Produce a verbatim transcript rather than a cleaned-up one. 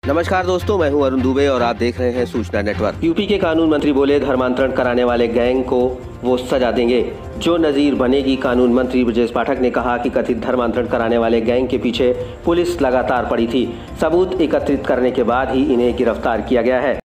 नमस्कार दोस्तों, मैं हूं अरुण दुबे और आप देख रहे हैं सूचना नेटवर्क। यूपी के कानून मंत्री बोले धर्मांतरण कराने वाले गैंग को वो सजा देंगे जो नजीर बनेगी। कानून मंत्री ब्रजेश पाठक ने कहा कि कथित धर्मांतरण कराने वाले गैंग के पीछे पुलिस लगातार पड़ी थी। सबूत एकत्रित करने के बाद ही इन्हें गिरफ्तार किया गया है।